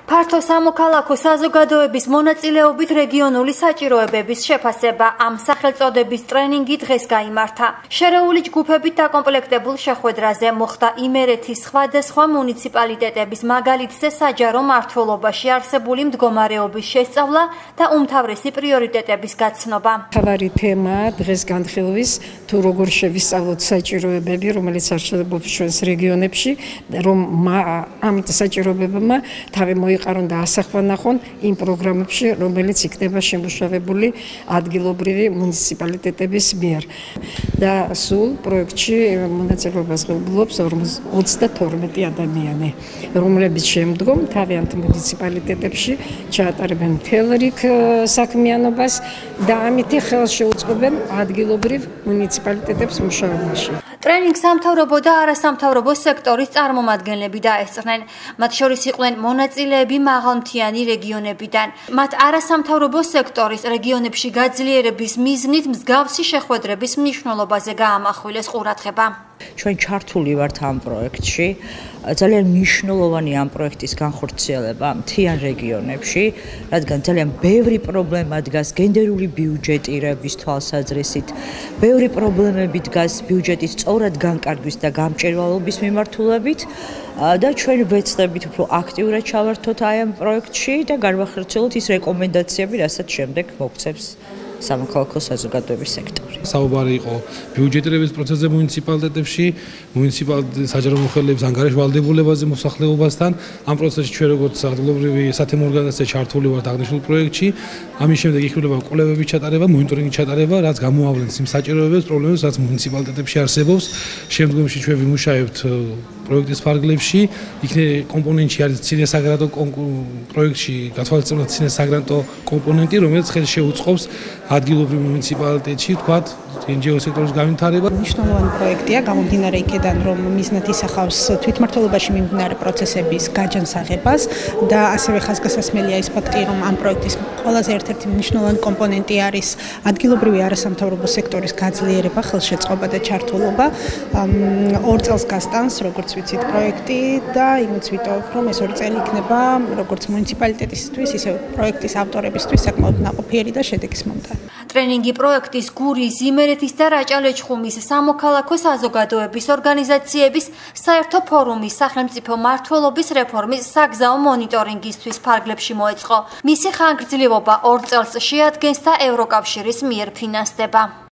ფართო სამოქალაქო საზოგადოების მონაწილეობით რეგიონული საჭიროებების შეფასება ამ სახელწოდების ტრენინგი დღეს გაიმართა. შერეული ჯგუფებით დაკომპლექტებულ შეხვედრაზე მოხდა იმერეთის სხვადასხვა მუნიციპალიტეტების მაგალითზე საჯარო მმართველობაში არსებული მდგომარეობის შესწავლა და უმთავრესი პრიორიტეტების გაცნობა. მთავარი თემა დღეს განხილვის თუ როგორ შევისწავლოთ საჭიროებები, რომელიც არსებობს ჩვენს რეგიონებში, რომ ამ საჭიროებებმა თავი მოიყარონ და ასახვანახონ იმ პროგრამებში, რომელიც იქნება შემუშავებული ადგილობრივი მუნიციპალიტეტების მიერ. და სულ პროექტში მონაწილეობას ღებულობს 32 ადამიანი, რომლებიც შემდგომ თავიანთ მუნიციპალიტეტებში ჩაატარებენ მთელ რიგ საქმიანობას და ამითი ხელს შეუწყობენ ადგილობრივ მუნიციპალიტეტებს მუშაობაში. ტრენინგს სამთავრობო და არასამთავრობო სექტორის წარმომადგენლები დაესწრნენ. მათ შორის იყვნენ მონაწილეები მაღალმთიანი რეგიონებიდან. მათ არასამთავრობო სექტორის რეგიონებში გაძლიერების მიზნით მსგავსი შეხვედრების მნიშვნელობაზე გაამახვილეს ყურადღება. ჩვენ ჩართული ვართ ამ პროექტში. ძალიან მნიშვნელოვანი ამ პროექტის განხორციელება მთიან რეგიონებში, რადგან ძალიან ბევრი პრობლემა დგას გენდერული ბიუჯეტირების თვალსაზრისით, ბევრი პრობლემები დგას ბიუჯეტის სწორად განკარგვის და გამჭვირვალობის მიმართულებით და ჩვენ ვეცდებით უფრო აქტიურად ჩავართოთ აი ამ პროექტში და განვახორციელოთ ის რეკომენდაციები, რასაც შემდეგ მოგცემს სამოქალაქო საზოგადოების სექტორი. საუბარი იყო ბიუჯეტირების პროცესზე მუნიციპალიტეტებში, საჯარო მოხელეების ანგარიშ ვალდებულებაზე მოსახლეობასთან. ამ პროცესში ჩვენ როგორც ადგილობრივი სათემო ორგანიზაცია ჩართული ვართ აღნიშნულ პროექტში. ამის შემდეგ იქნება კვლევების ჩატარება, მონიტორინგის ჩატარება, რაც გამოავლენს იმ საჭიროებებს, პრობლემებს, რაც მუნიციპალიტეტებში არსებობს. შემდგომში ჩვენ ვიმუშავებთ პროექტის ფარგლებში, იქნება კომპონენტი არის ცინე საგრანტო პროექტში გათვალისწინებულ ცინე საგრანტო კომპონენტი, რომელიც ხელს შეუწყობს ადგილობრივ მუნიციპალიტეტში, თქვათ, NGO სექტორის განვითარება. მნიშვნელოვანი პროექტია, გამომდინარე იქედან, რომ მიზნად ისახავს თვითმმართველობაში მიმდინარე პროცესების გაჯანსაღებას და ასევე ხაზგასასმელია ის ფაქტი, რომ ამ პროექტის ყველაზე ერთ-ერთი მნიშვნელოვანი კომპონენტი არის ადგილობრივი არასამთავრობო სექტორის გაძლიერება, ხელშეწყობა და ჩართულობა. 2 წელს გასტანს, როგორც ვიცით, პროექტი და იმეც ვიტოვებ, რომ ეს 2 წელი იქნება როგორც მუნიციპალიტეტისთვის, ისე პროექტის ავტორებისთვის საკმაოდ ნაყოფიერი და შედეგის მომტანი. ტრენინგი პროექტის გურის, იმერეთის და რაჭა-ლეჩხუმის სამოქალაქო საზოგადოების ორგანიზაციების საერთო ფორუმის სახელმწიფო მმართველობის რეფორმის საგზაო მონიტორინგისთვის ფარგლებში მოეწყო. მისი ხანგრძლივობა 2 წელს შეადგენს და ევროკავშირის მიერ ფინანსდება.